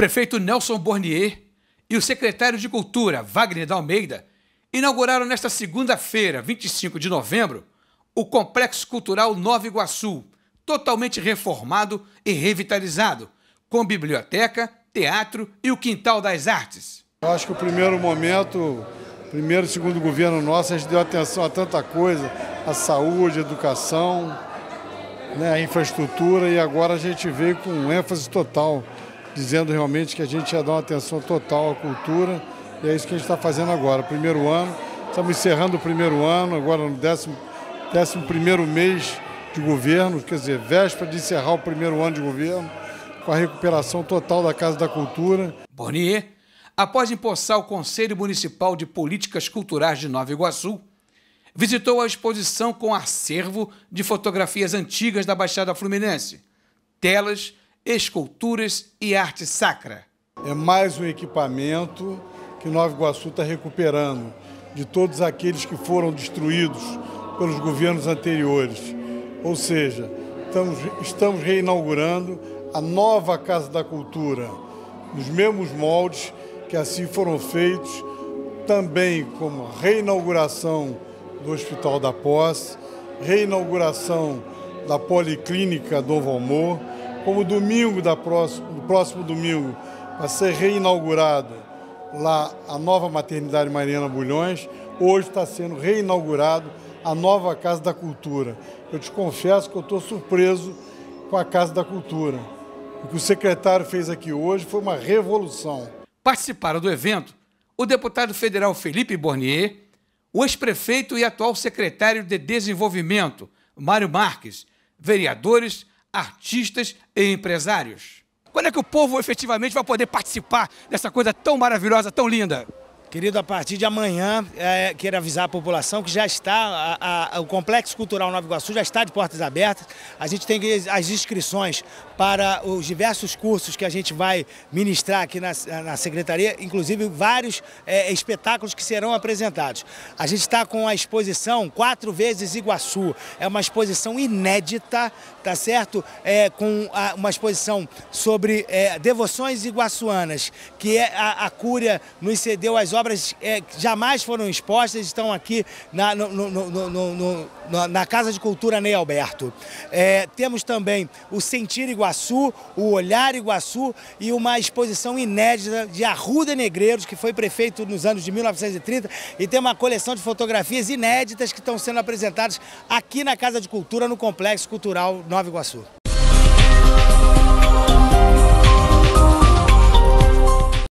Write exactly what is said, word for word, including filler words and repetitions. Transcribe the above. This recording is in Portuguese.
prefeito Nelson Bornier e o secretário de Cultura, Wagner da Almeida, inauguraram nesta segunda-feira, vinte e cinco de novembro, o Complexo Cultural Nova Iguaçu, totalmente reformado e revitalizado, com biblioteca, teatro e o Quintal das Artes. Eu acho que o primeiro momento, primeiro e segundo governo nosso, a gente deu atenção a tanta coisa, a saúde, a educação, né, a infraestrutura, e agora a gente veio com ênfase total, dizendo realmente que a gente ia dar uma atenção total à cultura, e é isso que a gente está fazendo agora. Primeiro ano, estamos encerrando o primeiro ano, agora no décimo, décimo primeiro mês de governo, quer dizer, véspera de encerrar o primeiro ano de governo, com a recuperação total da Casa da Cultura. Bornier, após empossar o Conselho Municipal de Políticas Culturais de Nova Iguaçu, visitou a exposição com acervo de fotografias antigas da Baixada Fluminense, telas, esculturas e arte sacra. É mais um equipamento que Nova Iguaçu está recuperando de todos aqueles que foram destruídos pelos governos anteriores. Ou seja, estamos, estamos reinaugurando a nova Casa da Cultura, nos mesmos moldes que assim foram feitos, também como reinauguração do Hospital da Posse, reinauguração da Policlínica Novo Amor, como domingo da próximo, no próximo domingo vai ser reinaugurado lá a nova maternidade Mariana Bulhões, hoje está sendo reinaugurado a nova Casa da Cultura. Eu te confesso que eu estou surpreso com a Casa da Cultura. O que o secretário fez aqui hoje foi uma revolução. Participaram do evento o deputado federal Felipe Bornier, o ex-prefeito e atual secretário de Desenvolvimento, Mário Marques, vereadores, artistas e empresários. Quando é que o povo efetivamente vai poder participar dessa coisa tão maravilhosa, tão linda? Querido, a partir de amanhã, é, quero avisar a população que já está, a, a, o Complexo Cultural Nova Iguaçu já está de portas abertas. A gente tem as inscrições para os diversos cursos que a gente vai ministrar aqui na, na Secretaria, inclusive vários é, espetáculos que serão apresentados. A gente está com a exposição Quatro Vezes Iguaçu, é uma exposição inédita, tá certo? É, com a, uma exposição sobre é, devoções iguaçuanas, que é a, a Cúria nos cedeu as obras obras é, que jamais foram expostas, estão aqui na, no, no, no, no, no, na Casa de Cultura Ney Alberto. É, temos também o Sentir Iguaçu, o Olhar Iguaçu e uma exposição inédita de Arruda Negreiros, que foi prefeito nos anos de mil novecentos e trinta, e tem uma coleção de fotografias inéditas que estão sendo apresentadas aqui na Casa de Cultura, no Complexo Cultural Nova Iguaçu.